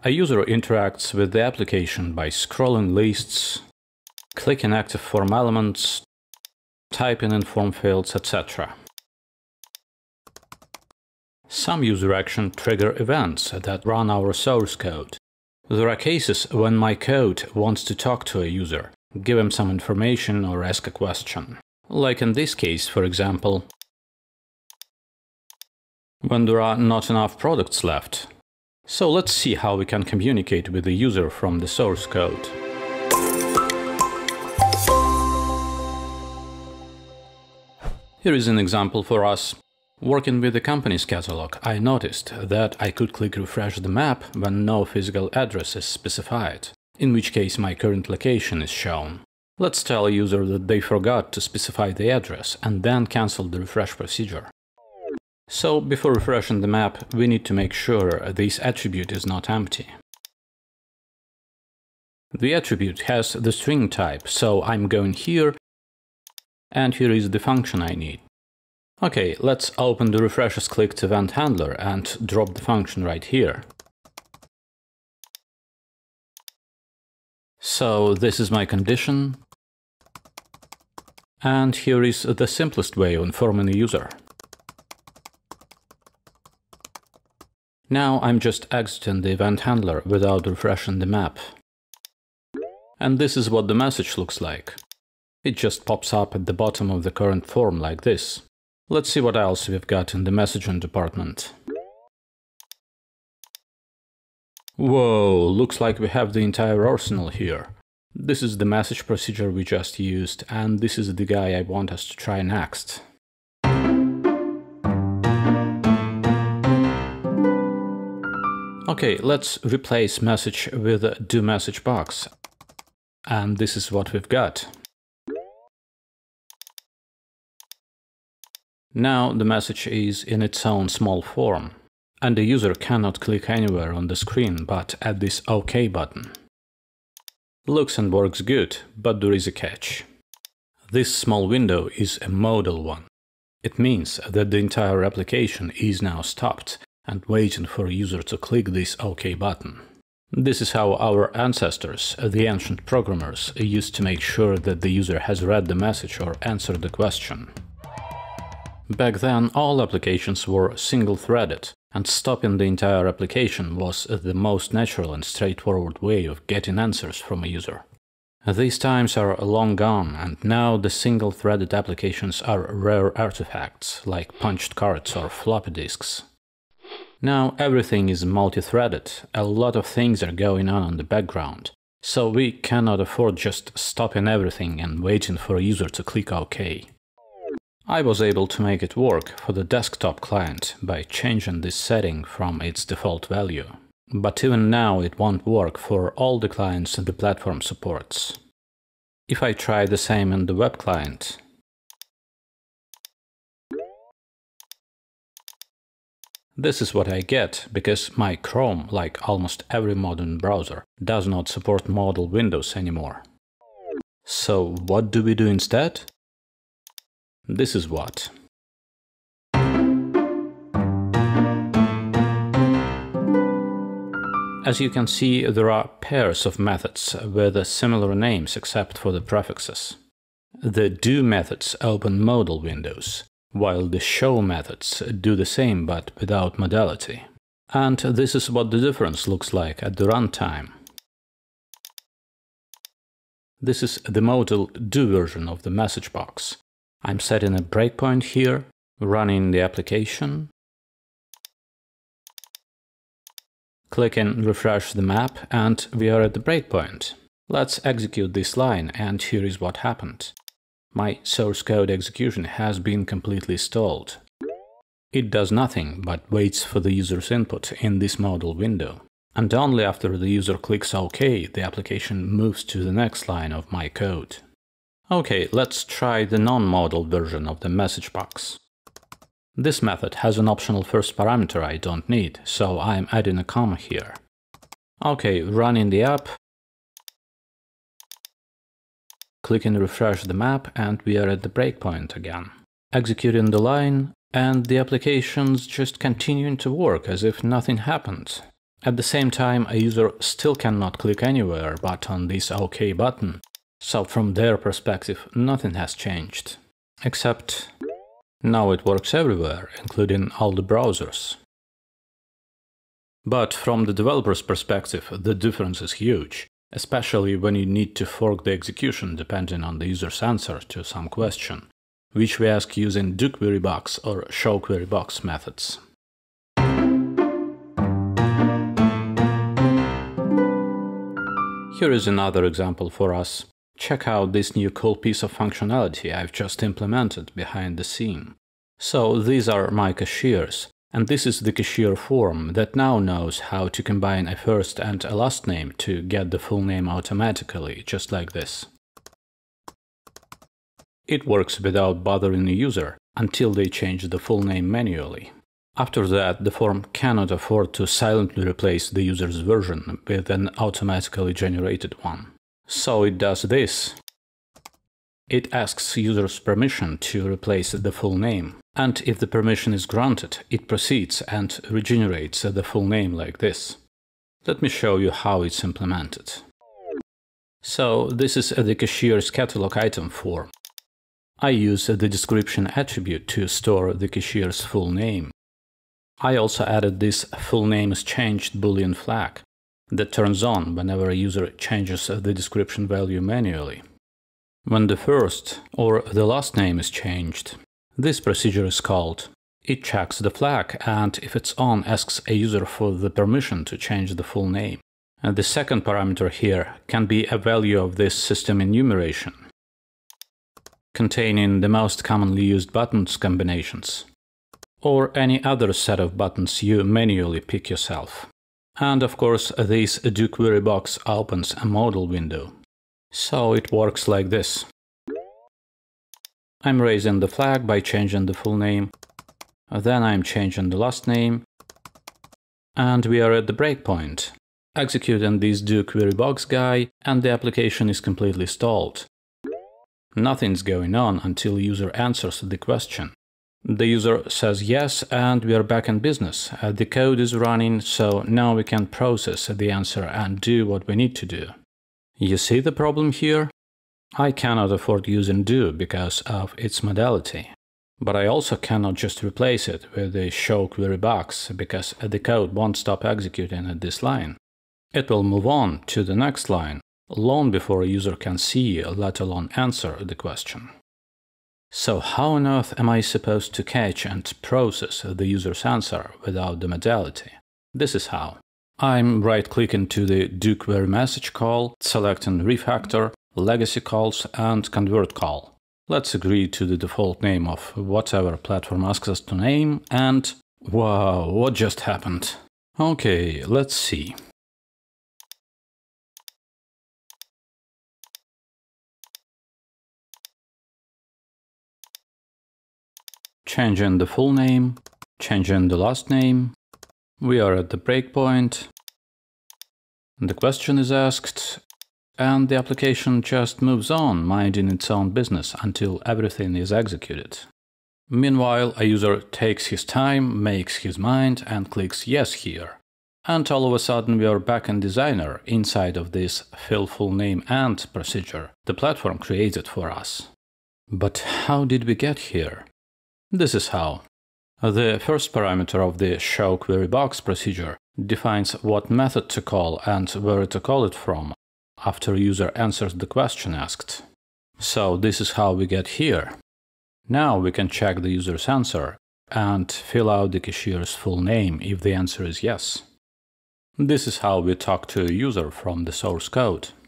A user interacts with the application by scrolling lists, clicking active form elements, typing in form fields, etc. Some user action trigger events that run our source code. There are cases when my code wants to talk to a user, give him some information or ask a question. Like in this case, for example, when there are not enough products left. So let's see how we can communicate with the user from the source code. Here is an example for us. Working with the company's catalog, I noticed that I could click refresh the map when no physical address is specified, in which case my current location is shown. Let's tell a user that they forgot to specify the address and then cancel the refresh procedure. So, before refreshing the map, we need to make sure this attribute is not empty. The attribute has the string type, so I'm going here, and here is the function I need. Okay, let's open the refreshes clicked event handler and drop the function right here. So this is my condition, and here is the simplest way of informing the user. Now I'm just exiting the event handler without refreshing the map. And this is what the message looks like. It just pops up at the bottom of the current form like this. Let's see what else we've got in the messaging department. Whoa, looks like we have the entire arsenal here. This is the message procedure we just used, and this is the guy I want us to try next. Okay, let's replace message with a DoMessageBox. And this is what we've got. Now the message is in its own small form, and the user cannot click anywhere on the screen but at this OK button. Looks and works good, but there is a catch. This small window is a modal one. It means that the entire application is now stopped and waiting for a user to click this OK button. This is how our ancestors, the ancient programmers, used to make sure that the user has read the message or answered the question. Back then, all applications were single-threaded, and stopping the entire application was the most natural and straightforward way of getting answers from a user. These times are long gone, and now the single-threaded applications are rare artifacts, like punched cards or floppy disks. Now everything is multi-threaded, a lot of things are going on in the background, so we cannot afford just stopping everything and waiting for a user to click OK. I was able to make it work for the desktop client by changing this setting from its default value. But even now it won't work for all the clients the platform supports. If I try the same in the web client, this is what I get, because my Chrome, like almost every modern browser, does not support modal windows anymore. So what do we do instead? This is what. As you can see, there are pairs of methods with similar names except for the prefixes. The do methods open modal windows, while the show methods do the same but without modality. And this is what the difference looks like at the runtime. This is the modal do version of the message box. I'm setting a breakpoint here, running the application, clicking refresh the map, and we are at the breakpoint. Let's execute this line, and here is what happened. My source code execution has been completely stalled. It does nothing but waits for the user's input in this modal window. And only after the user clicks OK, the application moves to the next line of my code. Okay, let's try the non-modal version of the message box. This method has an optional first parameter I don't need, so I'm adding a comma here. Okay, running the app, clicking refresh the map, and we are at the breakpoint again. Executing the line, and the application's just continuing to work as if nothing happened. At the same time, a user still cannot click anywhere but on this OK button. So from their perspective, nothing has changed. Except now it works everywhere, including all the browsers. But from the developer's perspective, the difference is huge, especially when you need to fork the execution depending on the user's answer to some question, which we ask using DoQueryBox or ShowQueryBox methods. Here is another example for us. Check out this new cool piece of functionality I've just implemented behind the scene. So these are my cashiers, and this is the cashier form that now knows how to combine a first and a last name to get the full name automatically, just like this. It works without bothering the user until they change the full name manually. After that, the form cannot afford to silently replace the user's version with an automatically generated one. So it does this. It asks users permission to replace the full name, and if the permission is granted, it proceeds and regenerates the full name like this. Let me show you how it's implemented. So this is the cashier's catalog item form. I use the description attribute to store the cashier's full name. I also added this full name is changed boolean flag that turns on whenever a user changes the description value manually. When the first or the last name is changed, this procedure is called. It checks the flag and if it's on, asks a user for the permission to change the full name. And the second parameter here can be a value of this system enumeration, containing the most commonly used buttons combinations, or any other set of buttons you manually pick yourself. And of course, this DoQueryBox opens a modal window. So it works like this. I'm raising the flag by changing the full name, then I'm changing the last name, and we are at the breakpoint, executing this DoQueryBox guy, and the application is completely stalled. Nothing's going on until user answers the question. The user says yes, and we are back in business. The code is running, so now we can process the answer and do what we need to do. You see the problem here? I cannot afford using do because of its modality. But I also cannot just replace it with the ShowQueryBox because the code won't stop executing at this line. It will move on to the next line long before a user can see, let alone answer the question. So how on earth am I supposed to catch and process the user's answer without the modality? This is how. I'm right-clicking to the DoQueryMessage call, selecting refactor, legacy calls, and convert call. Let's agree to the default name of whatever platform asks us to name, and wow, what just happened? Okay, let's see. Changing the full name, changing the last name. We are at the breakpoint. The question is asked, and the application just moves on, minding its own business until everything is executed. Meanwhile, a user takes his time, makes his mind, and clicks yes here. And all of a sudden we are back in Designer, inside of this fill full name and procedure the platform created for us. But how did we get here? This is how. The first parameter of the ShowQueryBox procedure defines what method to call and where to call it from after user answers the question asked. So this is how we get here. Now we can check the user's answer and fill out the cashier's full name if the answer is yes. This is how we talk to a user from the source code.